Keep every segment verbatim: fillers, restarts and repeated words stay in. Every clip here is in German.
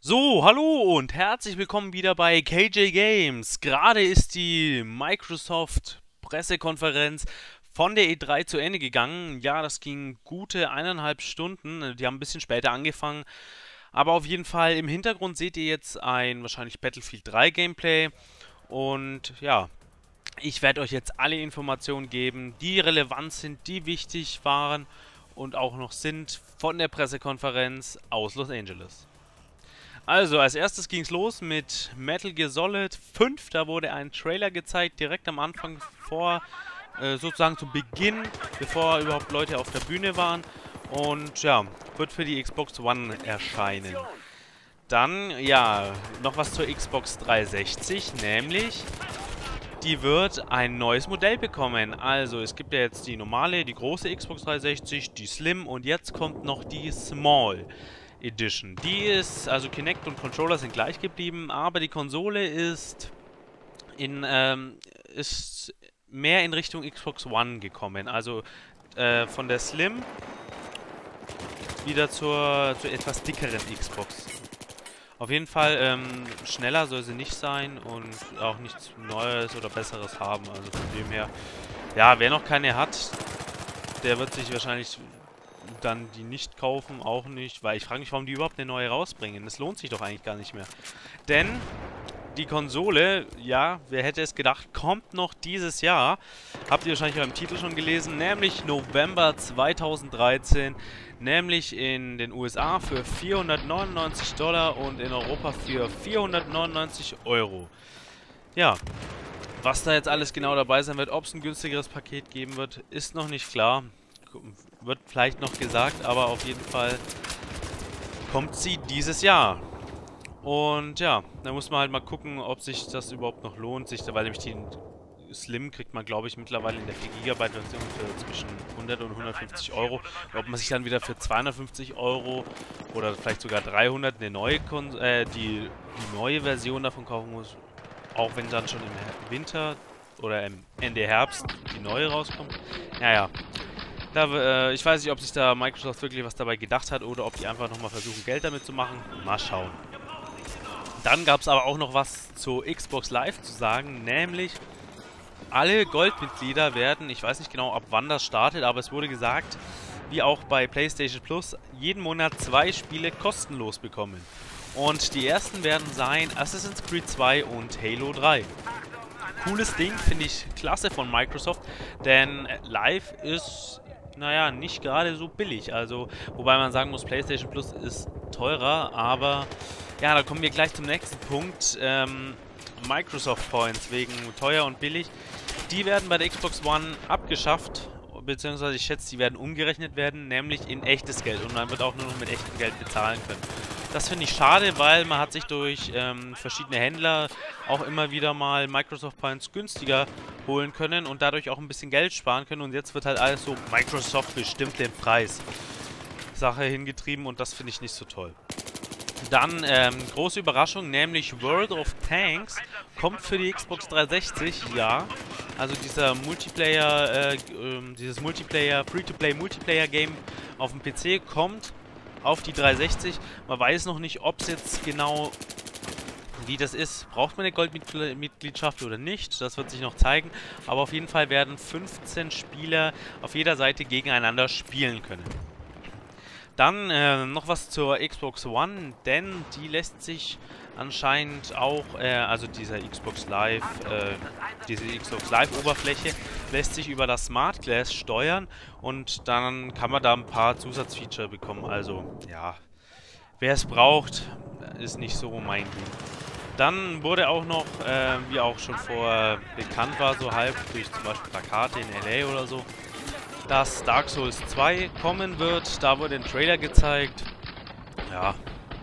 So, hallo und herzlich willkommen wieder bei K J Games. Gerade ist die Microsoft-Pressekonferenz von der E drei zu Ende gegangen. Ja, das ging gute eineinhalb Stunden. Die haben ein bisschen später angefangen. Aber auf jeden Fall im Hintergrund seht ihr jetzt ein wahrscheinlich Battlefield drei Gameplay. Und ja, ich werde euch jetzt alle Informationen geben, die relevant sind, die wichtig waren und auch noch sind von der Pressekonferenz aus Los Angeles. Also, als erstes ging es los mit Metal Gear Solid fünf. Da wurde ein Trailer gezeigt, direkt am Anfang vor, äh, sozusagen zu Beginn, bevor überhaupt Leute auf der Bühne waren. Und ja, wird für die Xbox One erscheinen. Dann, ja, noch was zur Xbox dreihundertsechzig, nämlich die wird ein neues Modell bekommen. Also, es gibt ja jetzt die normale, die große Xbox dreihundertsechzig, die Slim und jetzt kommt noch die Small Edition. Die ist, also Kinect und Controller sind gleich geblieben, aber die Konsole ist in, ähm, ist mehr in Richtung Xbox One gekommen. Also äh, von der Slim wieder zur, zur etwas dickeren Xbox. Auf jeden Fall ähm, schneller soll sie nicht sein und auch nichts Neues oder Besseres haben. Also von dem her, ja, wer noch keine hat, der wird sich wahrscheinlich dann die nicht kaufen, auch nicht, weil ich frage mich, warum die überhaupt eine neue rausbringen. Das lohnt sich doch eigentlich gar nicht mehr. Denn die Konsole, ja, wer hätte es gedacht, kommt noch dieses Jahr. Habt ihr wahrscheinlich beim Titel schon gelesen, nämlich November zweitausenddreizehn, nämlich in den U S A für vierhundertneunundneunzig Dollar und in Europa für vierhundertneunundneunzig Euro. Ja, was da jetzt alles genau dabei sein wird, ob es ein günstigeres Paket geben wird, ist noch nicht klar. Wird vielleicht noch gesagt, aber auf jeden Fall kommt sie dieses Jahr. Und ja, da muss man halt mal gucken, ob sich das überhaupt noch lohnt, sich, weil nämlich die Slim kriegt man, glaube ich, mittlerweile in der vier Gigabyte Version für zwischen hundert und hundertfünfzig Euro. Ob man sich dann wieder für zweihundertfünfzig Euro oder vielleicht sogar dreihundert eine neue Kon äh, die, die neue Version davon kaufen muss, auch wenn dann schon im Winter oder im Ende Herbst die neue rauskommt. Naja. Da, äh, ich weiß nicht, ob sich da Microsoft wirklich was dabei gedacht hat oder ob die einfach nochmal versuchen, Geld damit zu machen. Mal schauen. Dann gab es aber auch noch was zu Xbox Live zu sagen, nämlich alle Goldmitglieder werden, ich weiß nicht genau, ab wann das startet, aber es wurde gesagt, wie auch bei PlayStation Plus, jeden Monat zwei Spiele kostenlos bekommen. Und die ersten werden sein Assassin's Creed zwei und Halo drei. Cooles Ding, finde ich klasse von Microsoft, denn Live ist, naja, nicht gerade so billig. Also, wobei man sagen muss, PlayStation Plus ist teurer, aber ja, da kommen wir gleich zum nächsten Punkt. Ähm, Microsoft Points wegen teuer und billig, die werden bei der Xbox One abgeschafft, beziehungsweise ich schätze, die werden umgerechnet werden, nämlich in echtes Geld und man wird auch nur noch mit echtem Geld bezahlen können. Das finde ich schade, weil man hat sich durch ähm, verschiedene Händler auch immer wieder mal Microsoft Points günstiger holen können und dadurch auch ein bisschen Geld sparen können und jetzt wird halt alles so Microsoft bestimmt den Preis Sache hingetrieben und das finde ich nicht so toll. Dann ähm, große Überraschung, nämlich World of Tanks kommt für die Xbox dreihundertsechzig, ja. Also dieser Multiplayer, äh, äh, dieses Multiplayer, Free-to-Play Multiplayer-Game auf dem P C kommt auf die dreihundertsechzig. Man weiß noch nicht, ob es jetzt genau, wie das ist. Braucht man eine Goldmitgliedschaft oder nicht? Das wird sich noch zeigen. Aber auf jeden Fall werden fünfzehn Spieler auf jeder Seite gegeneinander spielen können. Dann äh, noch was zur Xbox One, denn die lässt sich anscheinend auch, äh, also dieser Xbox Live, äh, diese Xbox Live Oberfläche lässt sich über das Smart Glass steuern und dann kann man da ein paar Zusatzfeature bekommen. Also ja, wer es braucht, ist nicht so mein Ding. Dann wurde auch noch, äh, wie auch schon vorher bekannt war, so halb durch zum Beispiel Plakate in L A oder so, dass Dark Souls zwei kommen wird. Da wurde ein Trailer gezeigt. Ja,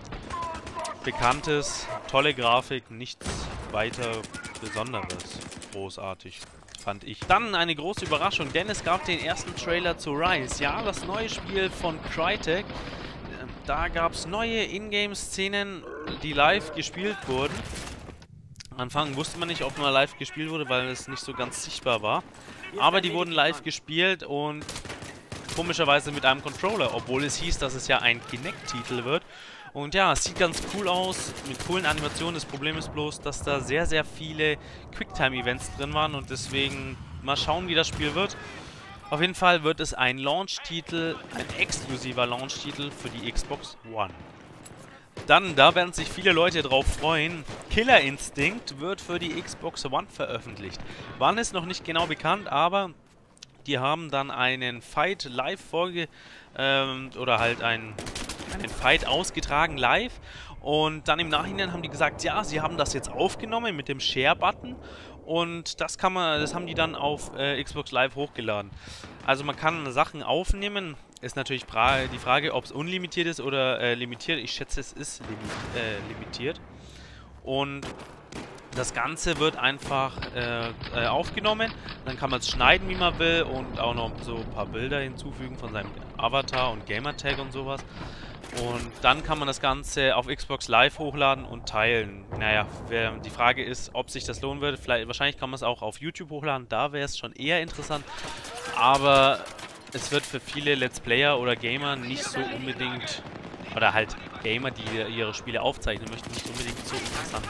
bekanntes, tolle Grafik, nichts weiter Besonderes. Großartig, fand ich. Dann eine große Überraschung, denn es gab den ersten Trailer zu Rise. Ja, das neue Spiel von Crytek. Da gab es neue Ingame-Szenen, die live gespielt wurden. Am Anfang wusste man nicht, ob man live gespielt wurde, weil es nicht so ganz sichtbar war. Aber die wurden live gespielt und komischerweise mit einem Controller, obwohl es hieß, dass es ja ein Kinect-Titel wird. Und ja, es sieht ganz cool aus, mit coolen Animationen. Das Problem ist bloß, dass da sehr, sehr viele Quicktime-Events drin waren und deswegen mal schauen, wie das Spiel wird. Auf jeden Fall wird es ein Launch-Titel, ein exklusiver Launch-Titel für die Xbox One. Dann, da werden sich viele Leute drauf freuen, Killer Instinct wird für die Xbox One veröffentlicht. Wann ist noch nicht genau bekannt, aber die haben dann einen Fight live vorge... Ähm, oder halt einen, einen Fight ausgetragen live. Und dann im Nachhinein haben die gesagt, ja, sie haben das jetzt aufgenommen mit dem Share-Button. Und das kann man, das haben die dann auf äh, Xbox Live hochgeladen. Also man kann Sachen aufnehmen. Ist natürlich fra die Frage, ob es unlimitiert ist oder äh, limitiert. Ich schätze, es ist limi äh, limitiert. Und das Ganze wird einfach äh, äh, aufgenommen. Dann kann man es schneiden, wie man will. Und auch noch so ein paar Bilder hinzufügen von seinem Avatar und Gamertag und sowas. Und dann kann man das Ganze auf Xbox Live hochladen und teilen. Naja, die Frage ist, ob sich das lohnen würde. Vielleicht, wahrscheinlich kann man es auch auf YouTube hochladen. Da wäre es schon eher interessant. Aber es wird für viele Let's Player oder Gamer nicht so unbedingt, oder halt Gamer, die ihre Spiele aufzeichnen möchten, nicht unbedingt so interessant.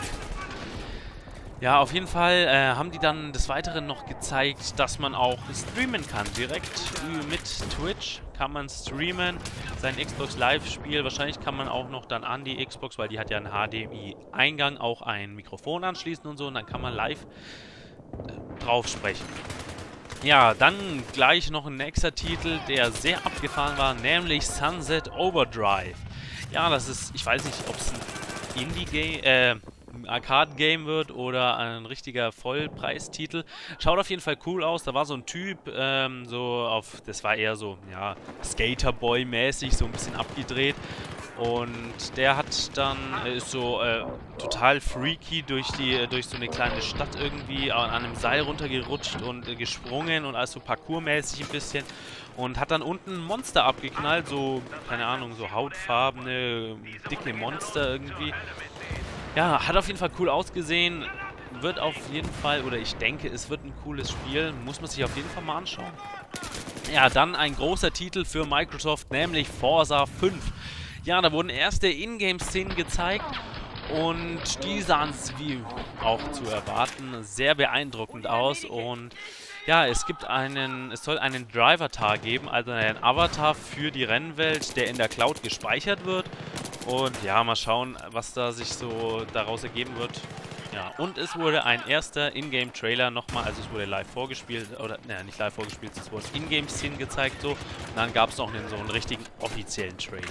Ja, auf jeden Fall äh, haben die dann des Weiteren noch gezeigt, dass man auch streamen kann. Direkt mit Twitch kann man streamen, sein Xbox Live-Spiel. Wahrscheinlich kann man auch noch dann an die Xbox, weil die hat ja einen H D M I-Eingang, auch ein Mikrofon anschließen und so. Und dann kann man live äh, drauf sprechen. Ja, dann gleich noch ein nächster Titel, der sehr abgefahren war, nämlich Sunset Overdrive. Ja, das ist, ich weiß nicht, ob es ein Indie-Game, äh, Arcade-Game wird oder ein richtiger Vollpreistitel. Schaut auf jeden Fall cool aus. Da war so ein Typ, ähm, so auf, das war eher so, ja, Skaterboy-mäßig, so ein bisschen abgedreht. Und der hat dann, äh, ist so äh, total freaky durch die, durch so eine kleine Stadt irgendwie an einem Seil runtergerutscht und äh, gesprungen und also parkourmäßig ein bisschen. Und hat dann unten ein Monster abgeknallt, so, keine Ahnung, so hautfarbene, dicke Monster irgendwie. Ja, hat auf jeden Fall cool ausgesehen. Wird auf jeden Fall, oder ich denke, es wird ein cooles Spiel. Muss man sich auf jeden Fall mal anschauen. Ja, dann ein großer Titel für Microsoft, nämlich Forza fünf. Ja, da wurden erste Ingame-Szenen gezeigt und die sahen, wie auch zu erwarten, sehr beeindruckend aus. Und ja, es gibt einen, es soll einen Driver-Tar geben, also einen Avatar für die Rennwelt, der in der Cloud gespeichert wird. Und ja, mal schauen, was da sich so daraus ergeben wird. Ja, und es wurde ein erster Ingame-Trailer nochmal, also es wurde live vorgespielt, oder, naja, nicht live vorgespielt, es wurde Ingame-Szenen gezeigt so. Und dann gab es noch einen, so einen richtigen offiziellen Trailer.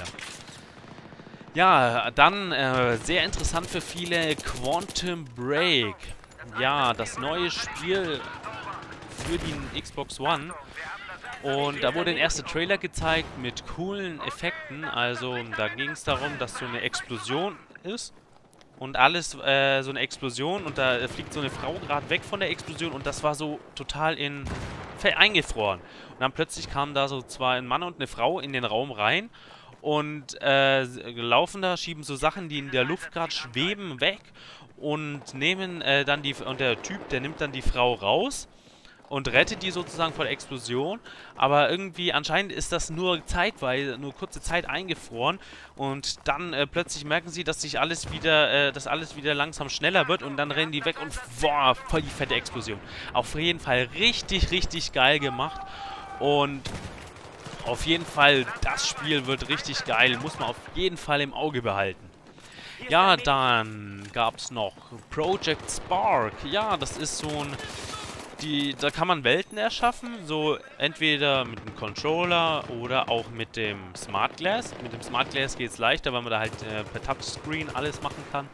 Ja, dann äh, sehr interessant für viele, Quantum Break. Ja, das neue Spiel für die Xbox One. Und da wurde ein erster Trailer gezeigt mit coolen Effekten. Also da ging es darum, dass so eine Explosion ist. Und alles, äh, so eine Explosion. Und da fliegt so eine Frau gerade weg von der Explosion. Und das war so total in eingefroren. Und dann plötzlich kamen da so zwei, ein Mann und eine Frau in den Raum rein. Und äh, laufen da, schieben so Sachen, die in der Luft gerade schweben, weg. Und nehmen äh, dann die, und der Typ, der nimmt dann die Frau raus. Und rettet die sozusagen vor der Explosion. Aber irgendwie, anscheinend ist das nur zeitweise, nur kurze Zeit eingefroren. Und dann äh, plötzlich merken sie, dass sich alles wieder, äh, dass alles wieder langsam schneller wird. Und dann rennen die weg und boah, voll die fette Explosion. Auf jeden Fall richtig, richtig geil gemacht. Und auf jeden Fall, das Spiel wird richtig geil. Muss man auf jeden Fall im Auge behalten. Ja, dann gab es noch Project Spark. Ja, das ist so ein... Die, da kann man Welten erschaffen, so entweder mit dem Controller oder auch mit dem Smart Glass. Mit dem Smart Glass geht es leichter, weil man da halt äh, per Touchscreen alles machen kann.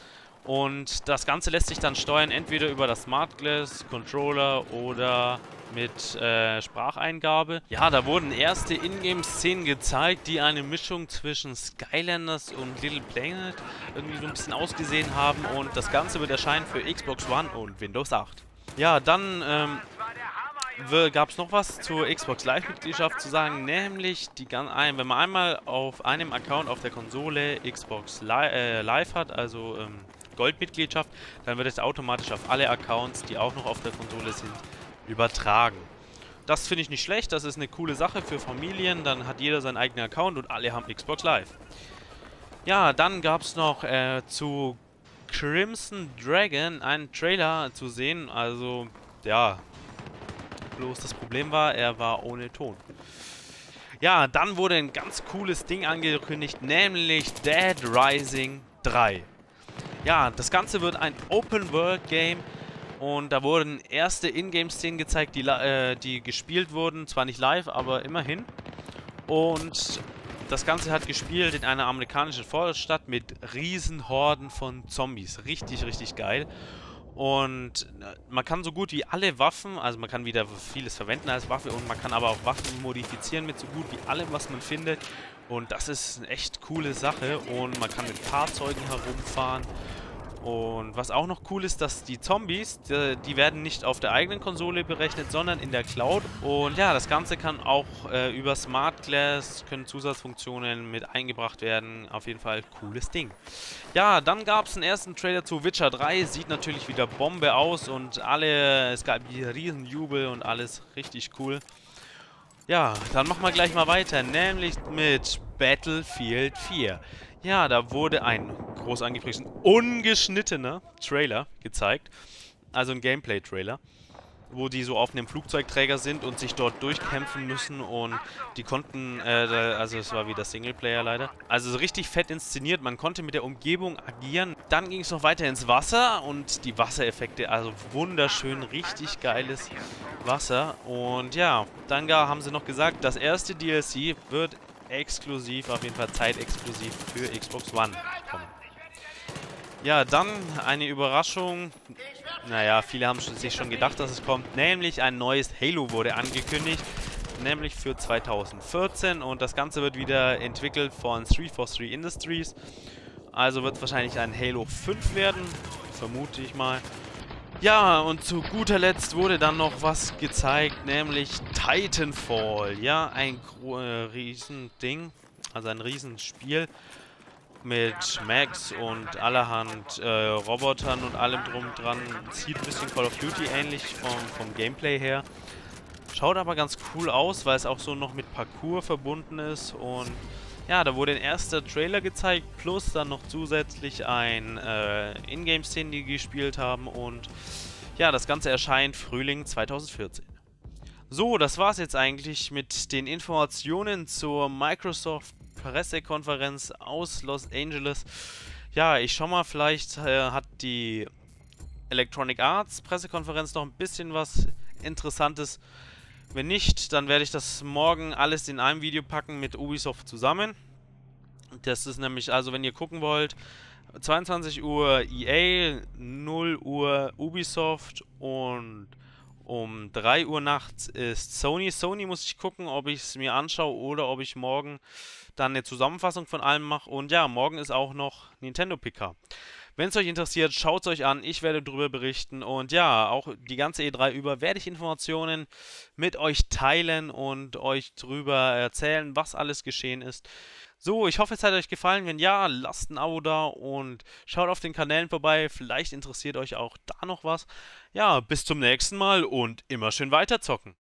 Und das Ganze lässt sich dann steuern, entweder über das Smart Glass, Controller oder mit äh, Spracheingabe. Ja, da wurden erste Ingame-Szenen gezeigt, die eine Mischung zwischen Skylanders und Little Planet irgendwie so ein bisschen ausgesehen haben. Und das Ganze wird erscheinen für Xbox One und Windows acht. Ja, dann ähm, gab es noch was zur Xbox Live-Mitgliedschaft zu sagen, nämlich, die, wenn man einmal auf einem Account auf der Konsole Xbox Li äh, Live hat, also ähm, Goldmitgliedschaft, dann wird es automatisch auf alle Accounts, die auch noch auf der Konsole sind, übertragen. Das finde ich nicht schlecht, das ist eine coole Sache für Familien, dann hat jeder seinen eigenen Account und alle haben Xbox Live. Ja, dann gab es noch äh, zu Crimson Dragon einen Trailer zu sehen. Also, ja, bloß das Problem war, er war ohne Ton. Ja, dann wurde ein ganz cooles Ding angekündigt, nämlich Dead Rising drei. Ja, das Ganze wird ein Open-World-Game und da wurden erste Ingame-Szenen gezeigt, die, äh, die gespielt wurden. Zwar nicht live, aber immerhin. Und das Ganze hat gespielt in einer amerikanischen Vorstadt mit Riesenhorden von Zombies. Richtig, richtig geil. Und man kann so gut wie alle Waffen, also man kann wieder vieles verwenden als Waffe und man kann aber auch Waffen modifizieren mit so gut wie allem, was man findet. Und das ist eine echt coole Sache und man kann mit Fahrzeugen herumfahren. Und was auch noch cool ist, dass die Zombies, die, die werden nicht auf der eigenen Konsole berechnet, sondern in der Cloud. Und ja, das Ganze kann auch äh, über Smart Glass, können Zusatzfunktionen mit eingebracht werden. Auf jeden Fall cooles Ding. Ja, dann gab es einen ersten Trailer zu Witcher drei. Sieht natürlich wieder Bombe aus und alle, es gab hier Riesenjubel und alles richtig cool. Ja, dann machen wir gleich mal weiter, nämlich mit Battlefield vier. Ja, da wurde ein groß angepriesen, ungeschnittener Trailer gezeigt. Also ein Gameplay-Trailer, wo die so auf einem Flugzeugträger sind und sich dort durchkämpfen müssen und die konnten, äh, also es war wieder Singleplayer leider, also so richtig fett inszeniert, man konnte mit der Umgebung agieren. Dann ging es noch weiter ins Wasser und die Wassereffekte, also wunderschön, richtig geiles Wasser. Und ja, dann gar haben sie noch gesagt, das erste D L C wird exklusiv, auf jeden Fall zeitexklusiv für Xbox One kommen. Ja, dann eine Überraschung. Naja, viele haben sich schon gedacht, dass es kommt. Nämlich ein neues Halo wurde angekündigt. Nämlich für zweitausendvierzehn. Und das Ganze wird wieder entwickelt von drei vier drei Industries. Also wird es wahrscheinlich ein Halo fünf werden. Vermute ich mal. Ja, und zu guter Letzt wurde dann noch was gezeigt. Nämlich Titanfall. Ja, ein äh, Riesending. Also ein Riesenspiel. Mit Max und allerhand äh, Robotern und allem drum dran. Sieht ein bisschen Call of Duty ähnlich vom, vom Gameplay her. Schaut aber ganz cool aus, weil es auch so noch mit Parkour verbunden ist. Und ja, da wurde ein erster Trailer gezeigt, plus dann noch zusätzlich ein äh, Ingame-Szenen, die gespielt haben. Und ja, das Ganze erscheint Frühling zweitausendvierzehn. So, das war's jetzt eigentlich mit den Informationen zur Microsoft Pressekonferenz aus Los Angeles. Ja, ich schau mal, vielleicht äh, hat die Electronic Arts Pressekonferenz noch ein bisschen was Interessantes. Wenn nicht, dann werde ich das morgen alles in einem Video packen mit Ubisoft zusammen. Das ist nämlich, also wenn ihr gucken wollt, zweiundzwanzig Uhr E A, null Uhr Ubisoft und um drei Uhr nachts ist Sony. Sony muss ich gucken, ob ich es mir anschaue oder ob ich morgen dann eine Zusammenfassung von allem mache. Und ja, morgen ist auch noch Nintendo P K. Wenn es euch interessiert, schaut es euch an. Ich werde darüber berichten. Und ja, auch die ganze E drei über werde ich Informationen mit euch teilen und euch darüber erzählen, was alles geschehen ist. So, ich hoffe, es hat euch gefallen. Wenn ja, lasst ein Abo da und schaut auf den Kanälen vorbei. Vielleicht interessiert euch auch da noch was. Ja, bis zum nächsten Mal und immer schön weiterzocken.